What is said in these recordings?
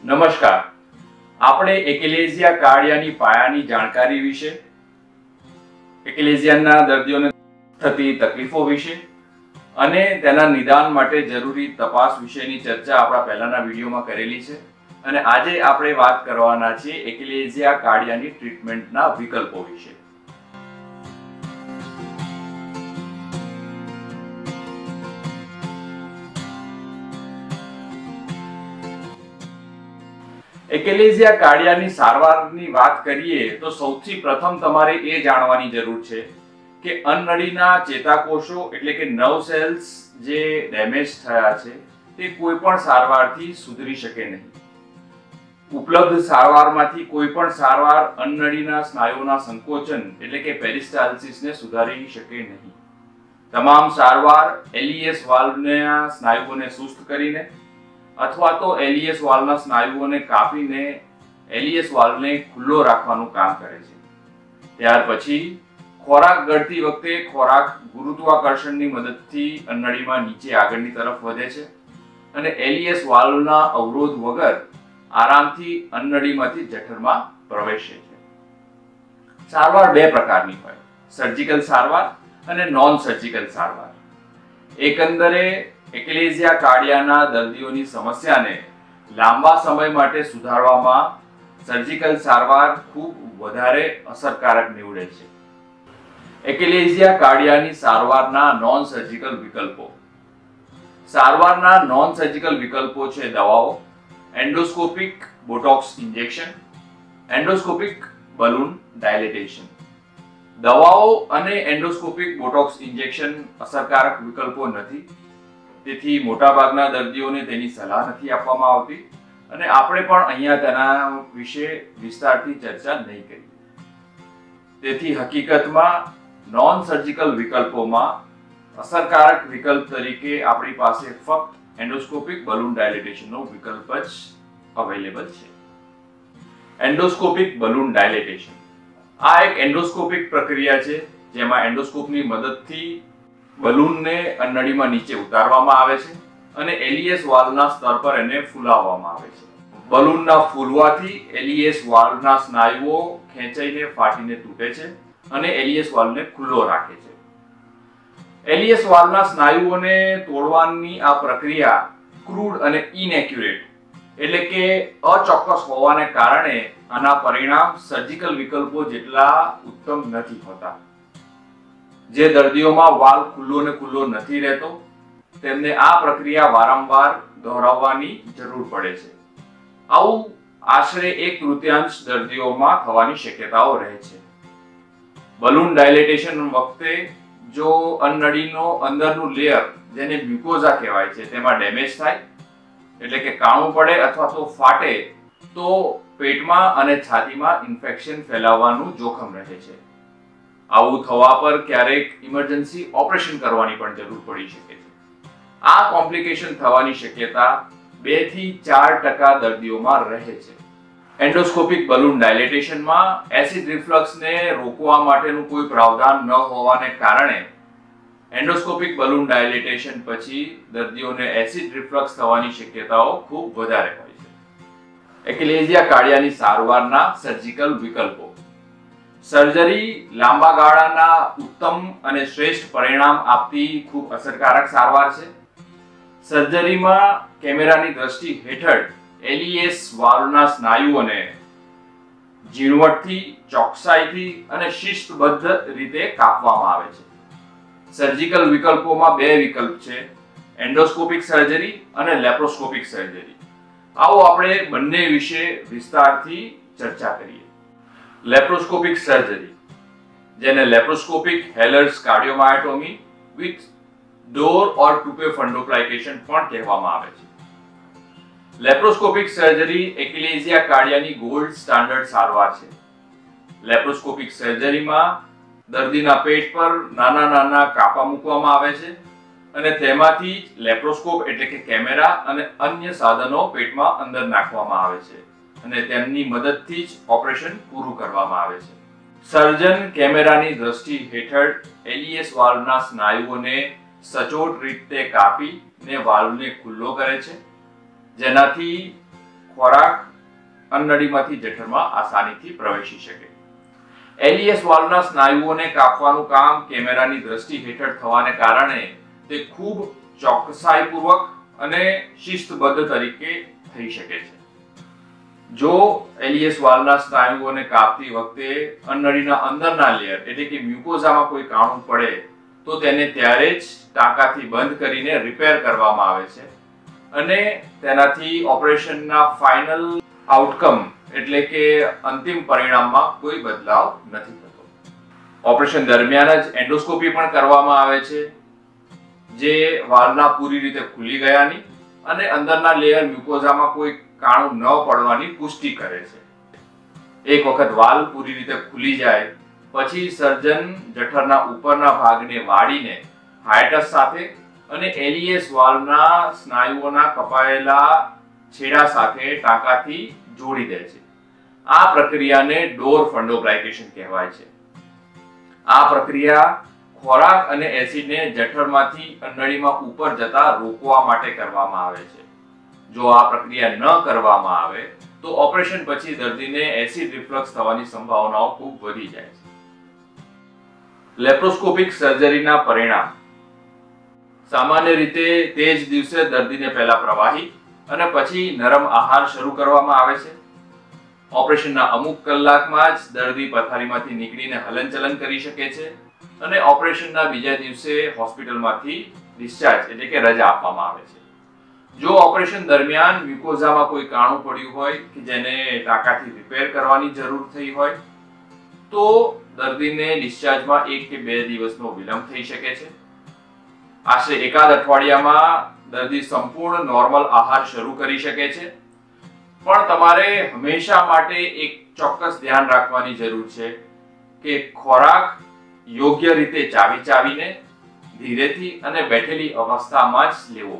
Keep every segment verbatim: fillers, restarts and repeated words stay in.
નમસ્કાર. આપણે એક્લેઝિયા કાર્ડિયાની પાયાની જાણકારી વિશે, એક્લેઝિયાના દર્દીઓને થતી તકલીફો વિશે અને તેના નિદાન માટે જરૂરી તપાસ વિશેની ચર્ચા આપણા પહેલાના વિડીયોમાં કરેલી છે અને આજે આપણે વાત કરવાના છીએ એક્લેઝિયા કાર્ડિયાની ટ્રીટમેન્ટના વિકલ્પો વિશે. એક્લેઝિયા કાર્ડિયાની સારવારની વાત કરીએ તો સૌથી પ્રથમ તમારે એ જાણવાની જરૂર છે કે અન્નનળીના ચેતાકોષો એટલે કે નર્વ સેલ્સ જે ડેમેજ થયા છે તે કોઈ પણ સારવારથી સુધરી શકે નહીં. ઉપલબ્ધ સારવારમાંથી કોઈ પણ સારવાર અન્નનળીના સ્નાયુઓના સંકોચન એટલે કે પેરિસ્ટાલ્સિસને સુધારી શકે નહીં. તમામ સારવાર એલઈએસ વાલ્વના સ્નાયુઓને સુસ્ત કરીને અથવા તો એલઈએસ વાલ્વના સ્નાયુઓને કાપીને એલઈએસ વાલ્વને ખુલ્લો રાખવાનું કામ કરે છે. ત્યાર પછી ખોરાક ગળતી વખતે ખોરાક ગુરુત્વાકર્ષણની મદદથી અન્નળીમાં નીચે આગળની તરફ વધે છે અને એલઈએસ વાલ્વના અવરોધ વગર આરામથી અન્નળીમાંથી જઠરમાં પ્રવેશે છે. સારવાર બે પ્રકારની હોય, સર્જિકલ સારવાર અને નોન સર્જિકલ સારવાર. એકંદરે એક્લેઝિયા કાર્ડિયાના દર્દીઓની સમસ્યાને લાંબા સમય માટે સુધારવામાં સર્જિકલ સારવાર ખૂબ વધારે અસરકારક નીવડે છે. એક્લેઝિયા કાર્ડિયાની સારવારના નોન સર્જિકલ વિકલ્પો. સારવારના નોન સર્જિકલ વિકલ્પો છે દવાઓ, endoscopic botox injection, endoscopic balloon dilatation. દવાઓ અને એન્ડોસ્કોપિક બોટોક્સ ઇન્જેક્શન અસરકારક વિકલ્પો નથી, તેથી મોટાભાગના દર્દીઓને તેની સલાહ નથી આપવામાં આવતી અને આપણે પણ અહીંયા તેના વિશે વિસ્તારથી ચર્ચા નહીં કરીએ. તેથી હકીકતમાં નોન સર્જિકલ વિકલ્પોમાં અસરકારક વિકલ્પ તરીકે આપણી પાસે ફક્ત એન્ડોસ્કોપિક બલૂન ડાયલેટેશનનો વિકલ્પ જ અવેલેબલ છે. એન્ડોસ્કોપિક બલૂન ડાયલેટેશન આ એક એન્ડોસ્કોપિક પ્રક્રિયા છે જેમાં એન્ડોસ્કોપની મદદથી બલૂનને અન્નળીમાં નીચે ઉતારવામાં આવે છે અને એલઈએસ વાલ્વના સ્તર પર એને ફૂલાવવામાં આવે છે. બલૂનના ફૂલવાથી એલઈએસ વાલ્વના સ્નાયુઓ ખેંચાઈને ફાટીને તૂટે છે અને એલઈએસ વાલ્વને ખુલ્લો રાખે છે. એલઈએસ વાલ્વના સ્નાયુઓને તોડવાની આ પ્રક્રિયા ક્રૂડ અને ઇનએક્યુરેટ એટલે કે અચોક્કસ હોવાને કારણે આના પરિણામ સર્જિકલ વિકલ્પો જેટલા ઉત્તમ નથી હોતા. જે દર્દીઓમાં વાલ્વ ખુલ્લો ને ખુલ્લો નથી રહેતો તેમને આ પ્રક્રિયા વારંવાર દોહરાવવાની જરૂર પડે છે. આવું આશરે એક તૃતીયાંશ દર્દીઓમાં થવાની શક્યતાઓ રહે છે. બલૂન ડાયલેટેશન વખતે જો અન્નળીનો અંદરનું લેયર જેને મ્યુકોઝા કહેવાય છે તેમાં ડેમેજ થાય એટલે કે કાણું પડે અથવા તો ફાટે તો પેટમાં અને છાતીમાં ઇન્ફેક્શન ફેલાવવાનું જોખમ રહે છે. આવું થવા પર ક્યારેક ઇમરજન્સી ઓપરેશન કરવાની પણ જરૂર પડી શકે છે. આ કોમ્પ્લિકેશન થવાની શક્યતા બે થી ચાર ટકા દર્દીઓમાં રહે છે. એન્ડોસ્કોપિક બલૂન ડાયલેટેશનમાં એસિડ રિફ્લક્સને રોકવા માટેનું કોઈ પ્રાવધાન ન હોવાને કારણે એન્ડોસ્કોપિક બલૂન ડાયલેટેશન પછી દર્દીઓને એસિડ રિફ્લક્સ થવાની શક્યતાઓ ખૂબ વધારે હોય છે. એક્લેઝિયા કાર્ડિયાની સારવારના સર્જિકલ વિકલ્પો. સર્જરી લાંબા ગાળાના ઉત્તમ અને શ્રેષ્ઠ પરિણામ આપતી ખૂબ અસરકારક સારવાર છે. સર્જરીમાં કેમેરાની દ્રષ્ટિ હેઠળ એલઈએસ વાલ્વના સ્નાયુઓને ઝીણવટથી, ચોકસાઈથી અને શિસ્તબદ્ધ રીતે કાપવામાં આવે છે. સર્જિકલ વિકલ્પોમાં બે વિકલ્પ છે, એન્ડોસ્કોપિક સર્જરી અને લેપ્રોસ્કોપિક સર્જરી. આવો આપણે બંને વિશે વિસ્તારથી ચર્ચા કરીએ. લેપ્રોસ્કોપિક સર્જરી જેને laparoscopic Heller's cardiomyotomy with Dor or Toupet fundoplication પણ કહેવામાં આવે છે. લેપ્રોસ્કોપિક સર્જરી એક્લેઝિયા કાર્ડિયાની ગોલ્ડ સ્ટાન્ડર્ડ સારવાર છે. લેપ્રોસ્કોપિક સર્જરીમાં દર્દીના પેટ પર નાના નાના કાપા મૂકવામાં આવે છે અને તેમાંથી લેપ્રોસ્કોપ એટલે કે કેમેરા અને અન્ય સાધનો પેટમાં અંદર નાખવામાં આવે છે અને તેમની મદદથી જ ઓપરેશન પૂરું કરવામાં આવે છે. સર્જન કેમેરાની દ્રષ્ટિ હેઠળ એલઈએસ વાલ્વના સ્નાયુઓને સચોટ રીતે કાપીને વાલ્વને ખુલ્લો કરે છે, જેનાથી ખોરાક અન્નળીમાંથી જઠરમાં આસાનીથી પ્રવેશી શકે. એલઈએસ વાલ્વના સ્નાયુઓને કાપવાનું કામ કેમેરાની દ્રષ્ટિ હેઠળ થવાને કારણે તે ખૂબ ચોકસાઈપૂર્વક અને શિસ્તબદ્ધ તરીકે થઈ શકે છે. જો એલઈએસ વાલ્વના સ્નાયુઓને કાપતી વખતે અન્નળીના અંદરના લેયર એટલે કે મ્યુકોઝામાં કોઈ કાણું પડે તો તેને ત્યારે જ ટાંકાથી બંધ કરીને રિપેર કરવામાં આવે છે અને તેનાથી ઓપરેશનના ફાઇનલ આઉટકમ એટલે કે અંતિમ પરિણામમાં કોઈ બદલાવ નથી થતો. ઓપરેશન દરમિયાન જ એન્ડોસ્કોપી પણ કરવામાં આવે છે, જે વાલ્વના પૂરી રીતે ખુલી ગયાની અને અંદરના લેયર મ્યુકોઝામાં કોઈ કાણું ન પડવાની પુષ્ટિ કરે છે. એક વખત વાલ્વ પૂરી રીતે ખુલી જાય પછી સર્જન જઠરના ઉપરના ભાગને વાળીને હાયટસ સાથે અને એલઈએસ વાલ્વના સ્નાયુઓના કપાયેલા છેડા સાથે ટાંકાથી જોડી દે છે. આ પ્રક્રિયાને ડોર ફંડોપ્લાયકેશન કહેવાય છે. આ પ્રક્રિયા ખોરાક અને એસિડને જઠરમાંથી અન્નળીમાં ઉપર જતા રોકવા માટે કરવામાં આવે છે. જો આ પ્રક્રિયા ન કરવામાં આવે તો ઓપરેશન પછી દર્દીને એસિડ રિફ્લક્સ થવાની સંભાવનાઓ ખૂબ વધી જાય છે. લેપ્રોસ્કોપિક સર્જરીના પરિણામ સામાન્ય રીતે તે જ દિવસે દર્દીને પહેલા પ્રવાહી અને પછી નરમ આહાર શરૂ કરવામાં આવે છે. ઓપરેશનના અમુક કલાકમાં જ દર્દી પથારીમાંથી નીકળીને હલનચલન કરી શકે છે અને ઓપરેશનના બીજા દિવસે હોસ્પિટલમાંથી ડિસ્ચાર્જ એટલે કે રજા આપવામાં આવે છે. જો ઓપરેશન દરમિયાન મ્યુકોઝામાં કોઈ કાણું પડ્યું હોય કે જેને ટાંકાથી રિપેર કરવાની જરૂર થઈ હોય તો દર્દીને ડિસ્ચાર્જમાં એક કે બે દિવસનો વિલંબ થઈ શકે છે. આશરે એકાદ અઠવાડિયામાં દર્દી સંપૂર્ણ નોર્મલ આહાર શરૂ કરી શકે છે. પણ તમારે હંમેશા માટે એક ચોક્કસ ધ્યાન રાખવાની જરૂર છે કે ખોરાક યોગ્ય રીતે ચાવી ચાવીને ધીરેથી અને બેઠેલી અવસ્થામાં જ લેવો.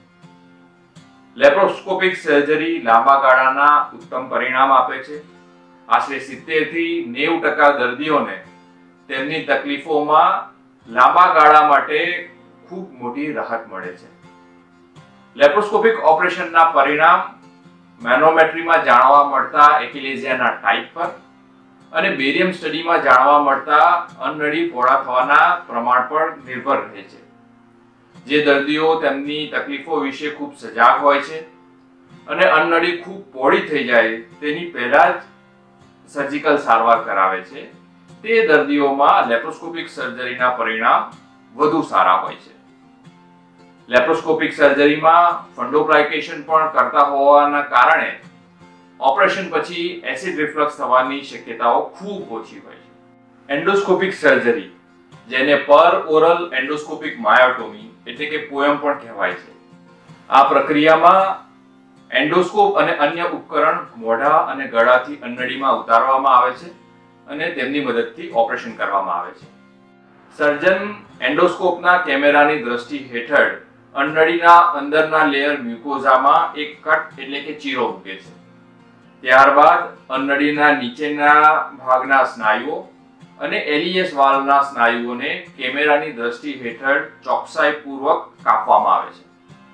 લેપ્રોસ્કોપિક સર્જરી લાંબા ગાળાના ઉત્તમ પરિણામ આપે છે. આશરે સિત્તેર થી નેવું ટકા દર્દીઓને તેમની તકલીફોમાં લાંબા ગાળા માટે ખૂબ મોટી રાહત મળે છે. લેપ્રોસ્કોપિક ઓપરેશનના પરિણામ મેનોમેટ્રીમાં જાણવા મળતા એકિલેઝિયાના ટાઈપ પર અને બેરિયમ સ્ટડીમાં જાણવા મળતા અન્નળી પહોળા થવાના પ્રમાણ પર નિર્ભર રહે છે. જે દર્દીઓ તેમની તકલીફો વિશે ખૂબ સજાગ હોય છે અને અન્નળી ખૂબ પહોળી થઈ જાય તેની પહેલા જ સર્જિકલ સારવાર કરાવે છે, તે દર્દીઓમાં લેપ્રોસ્કોપિક સર્જરીના પરિણામ વધુ સારા હોય છે. લેપ્રોસ્કોપિક સર્જરીમાં ફંડોપ્લાયકેશન પણ કરતા હોવાના કારણે ઓપરેશન પછી એસિડ રિફ્લક્સ થવાની શક્યતાઓ ખૂબ ઓછી હોય છે. એન્ડોસ્કોપિક સર્જરી, જેને પર ઓરલ એન્ડોસ્કોપિક માયોટોમી એટલે કે પોએમ પણ કહેવાય છે. આ પ્રક્રિયામાં એન્ડોસ્કોપ અને અન્ય ઉપકરણ મોઢા અને ગળાથી અન્નળીમાં ઉતારવામાં આવે છે અને તેમની મદદથી ઓપરેશન કરવામાં આવે છે. સર્જન એન્ડોસ્કોપના કેમેરાની દ્રષ્ટિ હેઠળ અન્નળીના અંદરના લેયર મ્યુકોઝામાં એક કટ એટલે કે ચીરો મૂકે છે. ત્યારબાદ અન્નળીના નીચેના ભાગના સ્નાયુઓ અને એલઈએસ વાલ્વના સ્નાયુઓને કેમેરાની દ્રષ્ટિ હેઠળ ચોકસાઈપૂર્વક કાપવામાં આવે છે.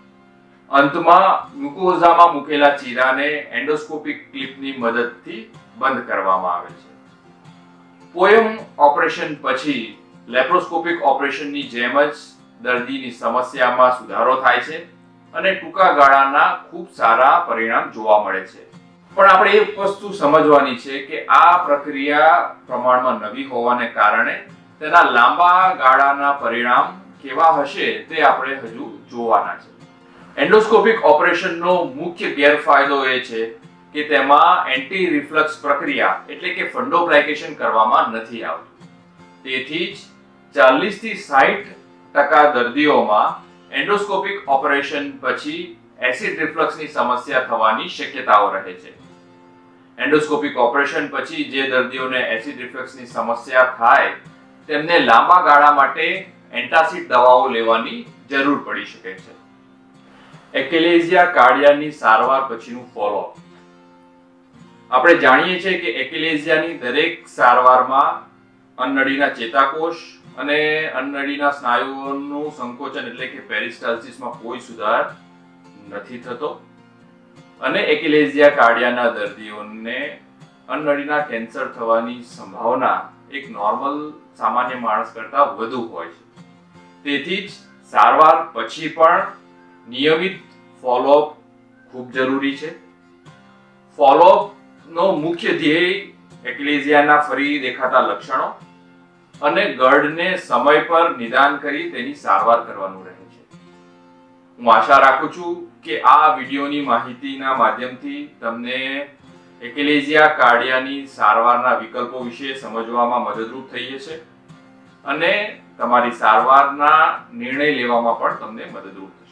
અંતમાં મ્યુકોઝામાં મૂકેલા ચીરાને એન્ડોસ્કોપિક ક્લિપની મદદથી બંધ કરવામાં આવે છે. પોએમ ઓપરેશન પછી લેપ્રોસ્કોપિક ઓપરેશનની જેમ જ દર્દીની સમસ્યામાં સુધારો થાય છે અને ટૂંકા ગાળાના ખૂબ સારા પરિણામ જોવા મળે છે. પણ આપણે એક વસ્તુ સમજવાની છે કે આ પ્રક્રિયા પ્રમાણમાં નવી હોવાને કારણે તેના લાંબા ગાળાના પરિણામ કેવા હશે તે આપણે હજુ જોવાના છે. એન્ડોસ્કોપિક ઓપરેશનનો મુખ્ય ગેરફાયદો એ છે કે તેમાં એન્ટી રિફ્લક્સ પ્રક્રિયા એટલે કે ફંડોપ્લાયકેશન કરવામાં નથી આવતું. તેથી જ ચાલીસ થી સાઠ ટકા દર્દીઓમાં એન્ડોસ્કોપિક ઓપરેશન પછી એસિડ રિફ્લક્સની સમસ્યા થવાની શક્યતાઓ રહે છે. એન્ડોસ્કોપિક ઓપરેશન પછી જે દર્દીઓને એસિડ રિફ્લક્સની સમસ્યા થાય તેમને લાંબા ગાળા માટે એન્ટાસિડ દવાઓ લેવાની જરૂર પડી શકે છે. એકિલેઝિયા કાર્ડિયાની સારવાર પછીનું ફોલોઅપ. આપણે જાણીએ છીએ કે એકિલેઝિયાની દરેક સારવારમાં અન્નળીના ચેતાકોષ અને અન્નળીના સ્નાયુઓનું સંકોચન એટલે કે પેરિસ્ટાલ્સિસમાં કોઈ સુધાર નથી થતો. અને એકિલેઝિયા કાર્ડિયાના દર્દીઓને અન્નનળીના કેન્સર થવાની સંભાવના એક નોર્મલ સામાન્ય માણસ કરતાં વધુ હોય છે. તેથી જ સારવાર પછી પણ નિયમિત ફોલોઅપ ખૂબ જરૂરી છે. ફોલોઅપ નો મુખ્ય ધ્યેય એક્લેઝિયાના ફરી દેખાતા લક્ષણો અને ગર્ડને સમય પર નિદાન કરી તેની સારવાર કરવાનું રહે છે. હું આશા રાખું છું કે આ વિડીયોની માહિતીના માધ્યમથી તમને એક્લેઝિયા કાર્ડિયાની સારવારના વિકલ્પો વિશે સમજવામાં મદદરૂપ થઈ હશે અને તમારી સારવારના નિર્ણય લેવામાં પણ તમને મદદરૂપ થશે.